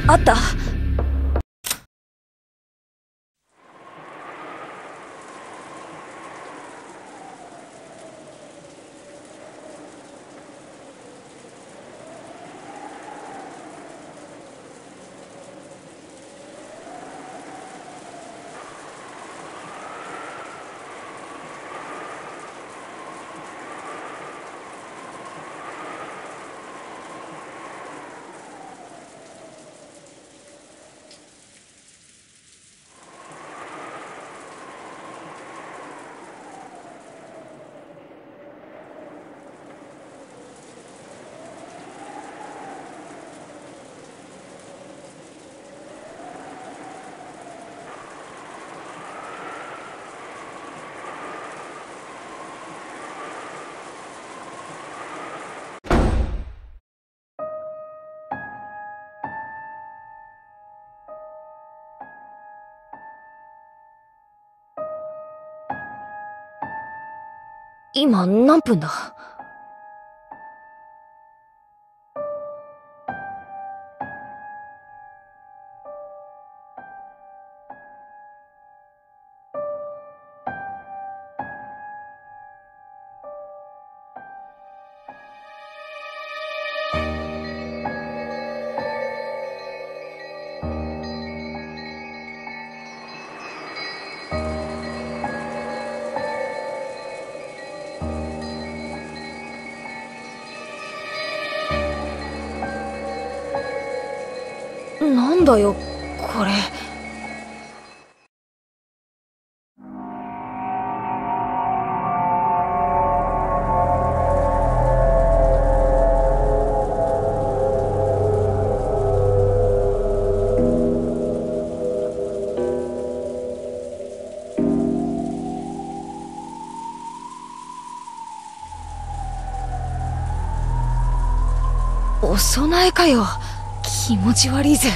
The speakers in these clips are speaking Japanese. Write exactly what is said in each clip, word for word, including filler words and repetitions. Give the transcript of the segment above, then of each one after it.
あった。今何分だ？なんだよこれ。お供えかよ。気持ち悪いぜ。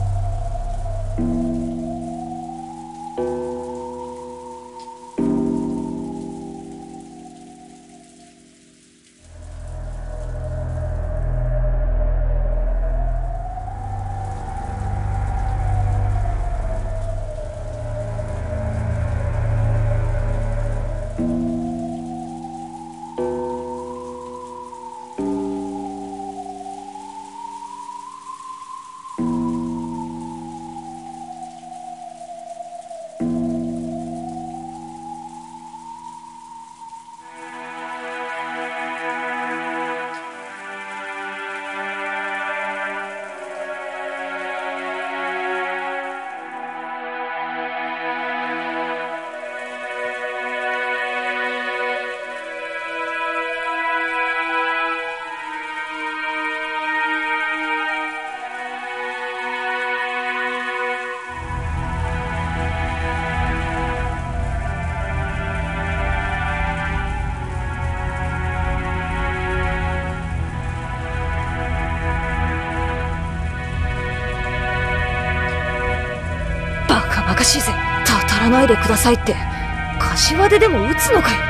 バカバカしいぜ。たたらないでくださいって。柏手でも撃つのかよ。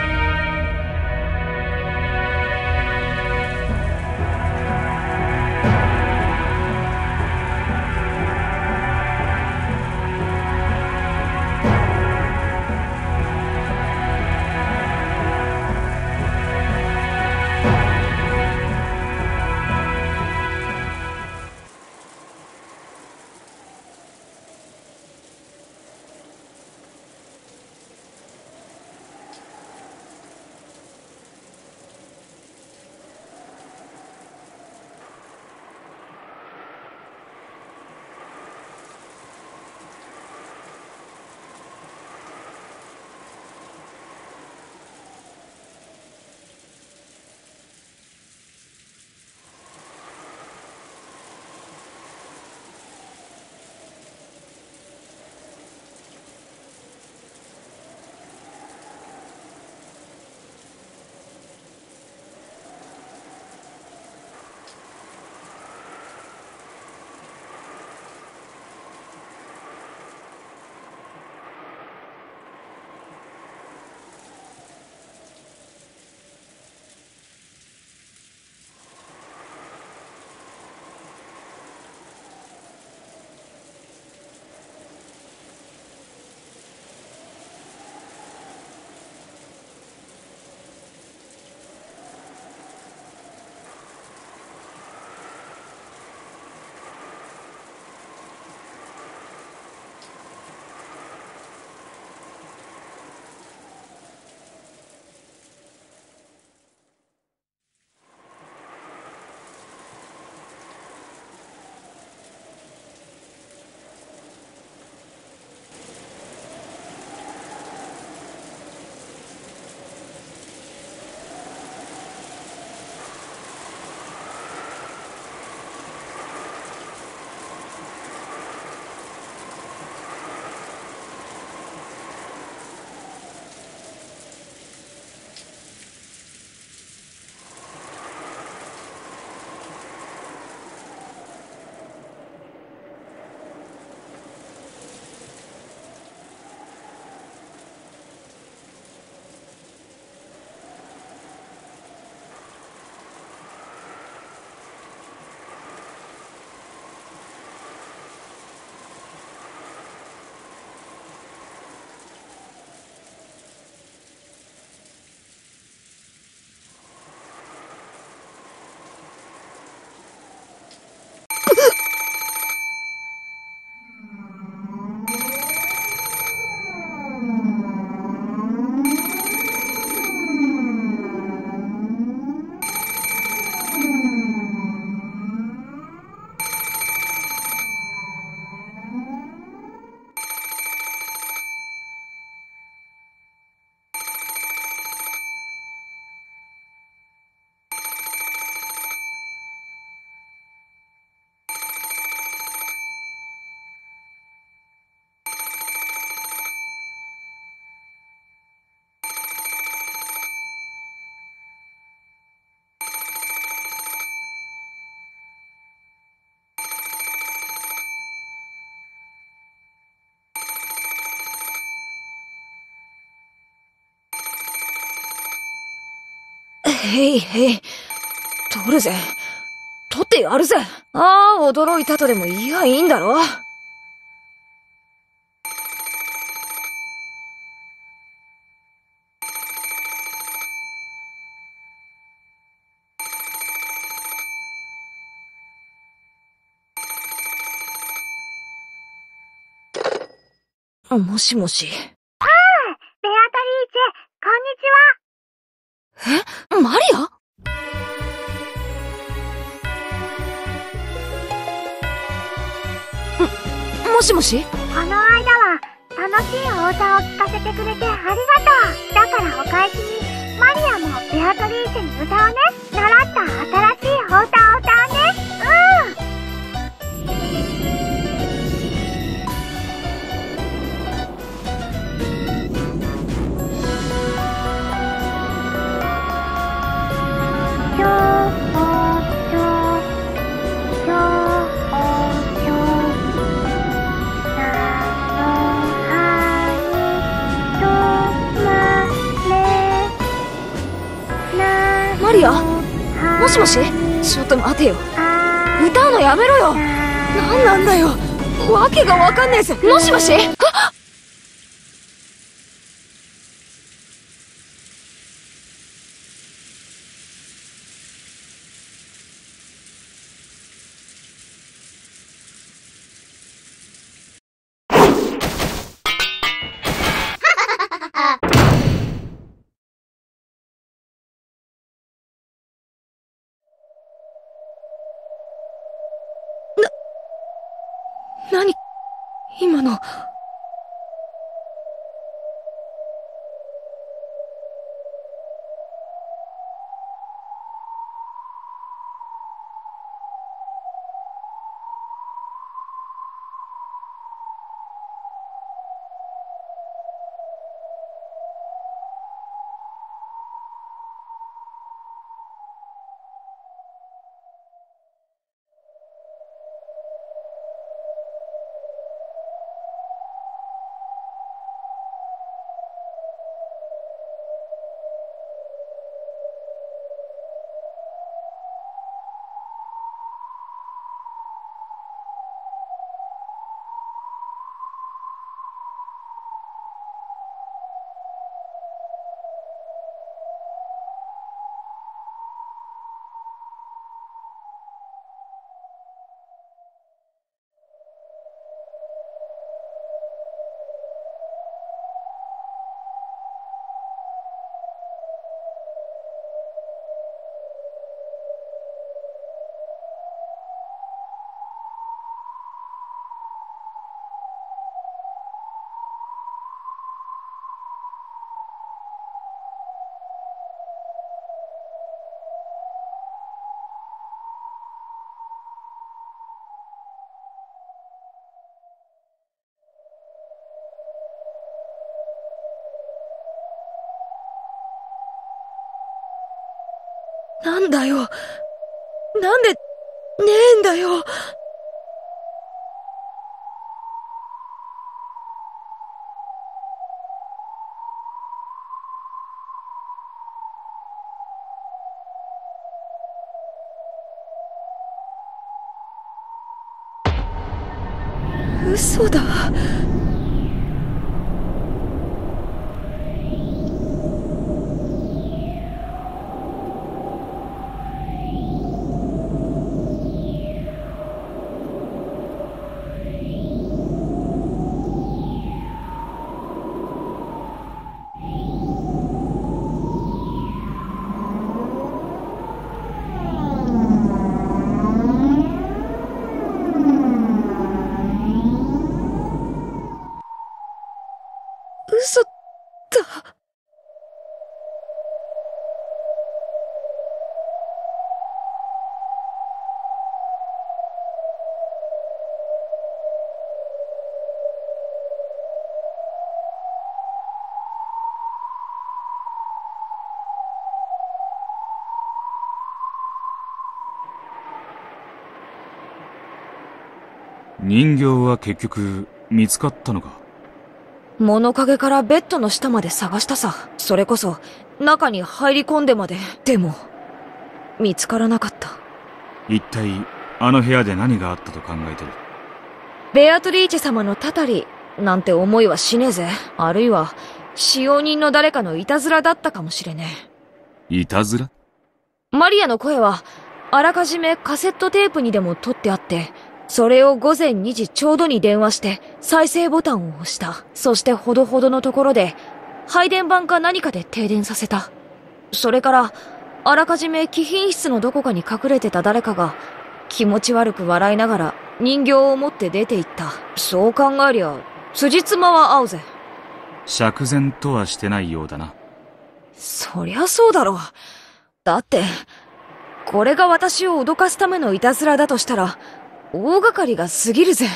へいへい。取るぜ。取ってやるぜ。ああ、驚いたとでも言いやいいんだろ。もしもし。 ああ、ベアトリーチェ、こんにちは。 え、マリア？も、もしもし？ この間は楽しいお歌を聴かせてくれてありがとう。だからお返しにマリアもベアトリーチェに歌うね。習った新しいお歌を歌うね。 マリア？もしもし？ちょっと待てよ。歌うのやめろよ。なんなんだよ。わけがわかんねえぜ。もしもし？あっ！何？今の。なんだよ。なんで、ねえんだよ。嘘だ。嘘だ。 人形は結局見つかったのか？ 物陰からベッドの下まで探したさ。それこそ中に入り込んでまで。でも、見つからなかった。 一体、あの部屋で何があったと考えてる？ ベアトリーチェ様のたたり、なんて思いはしねえぜ。あるいは、使用人の誰かのいたずらだったかもしれねえ。いたずら？ マリアの声は、あらかじめカセットテープにでも撮ってあって、それを午前にじちょうどに電話して、再生ボタンを押した。そしてほどほどのところで、配電盤か何かで停電させた。それから、あらかじめ貴賓室のどこかに隠れてた誰かが、気持ち悪く笑いながら人形を持って出て行った。そう考えりゃ、辻褄は合うぜ。 釈然とはしてないようだな。 そりゃそうだろう。だって、これが私を脅かすためのいたずらだとしたら、大掛かりが過ぎるぜ。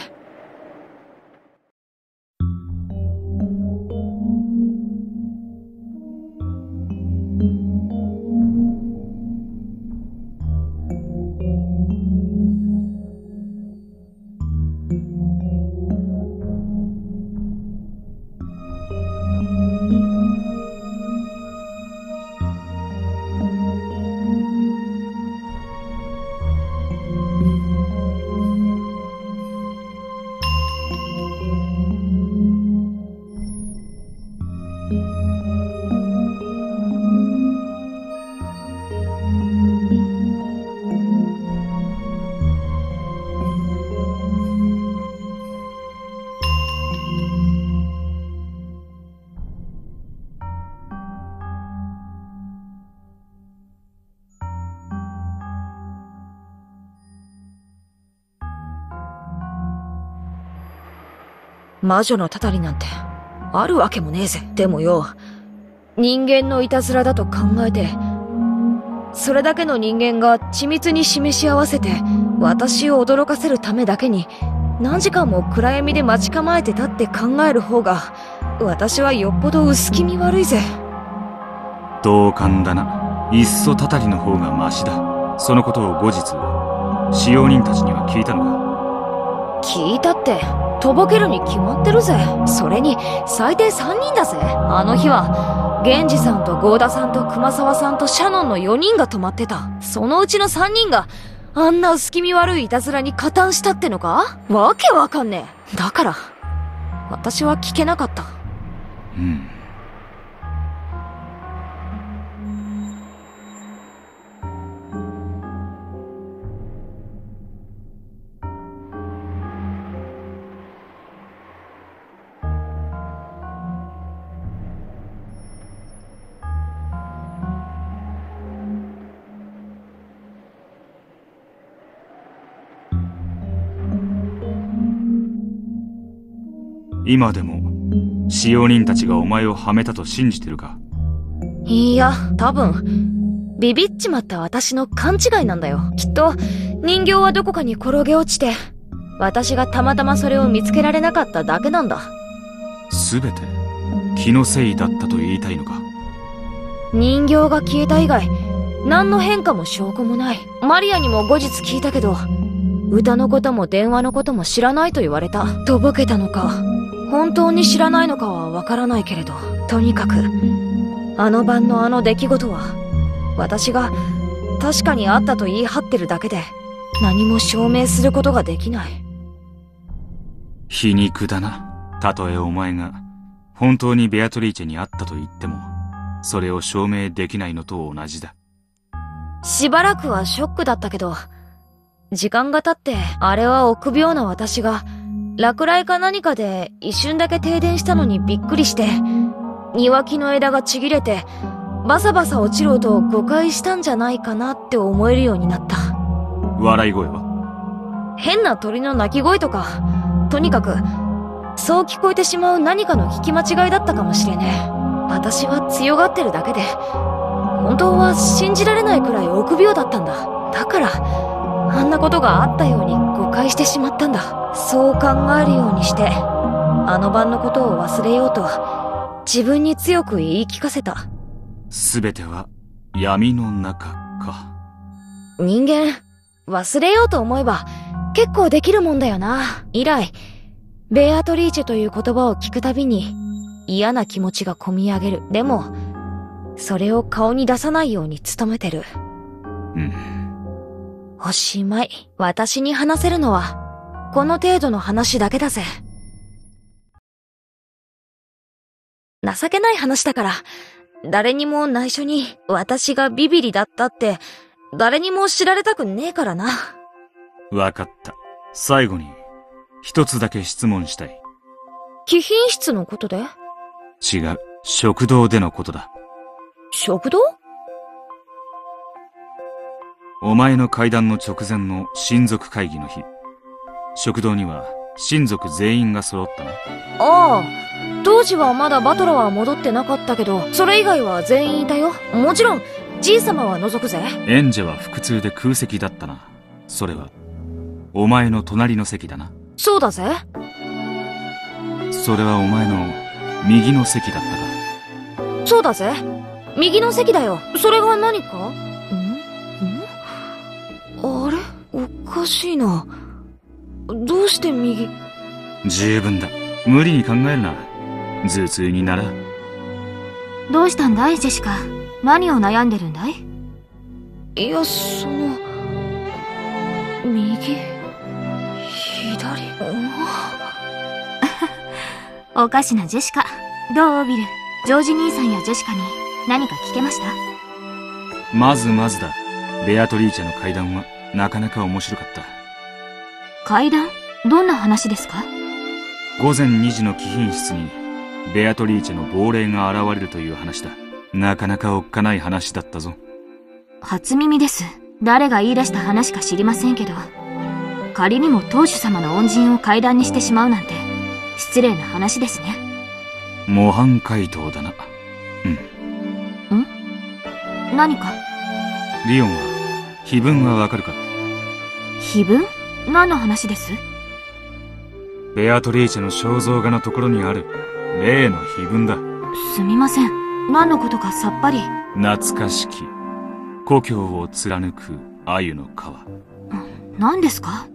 魔女のたたりなんて、あるわけもねえぜ。でもよ、人間のいたずらだと考えて、それだけの人間が緻密に示し合わせて、私を驚かせるためだけに、何時間も暗闇で待ち構えてたって考える方が、私はよっぽど薄気味悪いぜ。 同感だな。いっそたたりの方がマシだ。そのことを後日、使用人たちには聞いたのか？ 聞いたって、とぼけるに決まってるぜ。それに、最低さんにんだぜ。あの日は、源氏さんと郷田さんと熊沢さんとシャノンのよにんが泊まってた。そのうちのさんにんが、あんな薄気味悪いいたずらに加担したってのか？わけわかんねえ。だから、私は聞けなかった。 うん。今でも、使用人たちがお前をはめたと信じてるか？ いや、多分、ビビっちまった私の勘違いなんだよ。きっと、人形はどこかに転げ落ちて、私がたまたまそれを見つけられなかっただけなんだ。 すべて、気のせいだったと言いたいのか？ 人形が消えた以外、何の変化も証拠もない。マリアにも後日聞いたけど、歌のことも電話のことも知らないと言われた。とぼけたのか、本当に知らないのかはわからないけれど、とにかく、あの晩のあの出来事は、私が確かにあったと言い張ってるだけで、何も証明することができない。 皮肉だな。たとえお前が、本当にベアトリーチェに会ったと言っても、それを証明できないのと同じだ。 しばらくはショックだったけど、時間が経って、あれは臆病な私が、落雷か何かで一瞬だけ停電したのにびっくりして、庭木の枝がちぎれて、バサバサ落ちる音を誤解したんじゃないかなって思えるようになった。 笑い声は？ 変な鳥の鳴き声とか、とにかく、そう聞こえてしまう何かの聞き間違いだったかもしれねえ。私は強がってるだけで、本当は信じられないくらい臆病だったんだ。だから、あんなことがあったように誤解してしまったんだ。そう考えるようにして、あの晩のことを忘れようと、自分に強く言い聞かせた。 すべては闇の中か。 人間、忘れようと思えば結構できるもんだよな。以来、ベアトリーチェという言葉を聞くたびに嫌な気持ちがこみ上げる。でも、 それを顔に出さないように努めてる。 うん。 おしまい。私に話せるのは、この程度の話だけだぜ。情けない話だから、誰にも内緒に私がビビリだったって、誰にも知られたくねえからな。 わかった。最後に、一つだけ質問したい。 貴賓室のことで？ 違う。食堂でのことだ。 食堂？ お前の階段の直前の親族会議の日、食堂には親族全員が揃ったな。 ああ、当時はまだバトラは戻ってなかったけど、それ以外は全員いたよ。もちろん、じいさまは除くぜ。 演者は腹痛で空席だったな。それは、お前の隣の席だな。 そうだぜ。 それはお前の右の席だったか。 そうだぜ。右の席だよ。それが何か？ん？ん？あれ？おかしいな。どうして右？ 十分だ。無理に考えるな。頭痛になら。 どうしたんだい、ジェシカ。何を悩んでるんだい？ いや、その、右、左、 おかしなジェシカ。どうビル。ジョージ兄さんやジェシカに何か聞けました？ まずまずだ。ベアトリーチェの階段はなかなか面白かった。 階段？どんな話ですか？ 午前にじの貴賓室にベアトリーチェの亡霊が現れるという話だ。なかなかおっかない話だったぞ。 初耳です。誰が言い出した話か知りませんけど、仮にも当主様の恩人を階段にしてしまうなんて失礼な話ですね。 模範解答だな。うん。 ん？何か？ リオンは碑文はわかるか？ 碑文？何の話です？ ベアトリーチェの肖像画のところにある例の碑文だ。 すみません。何のことかさっぱり。 懐かしき故郷を貫く鮎の川。 何ですか？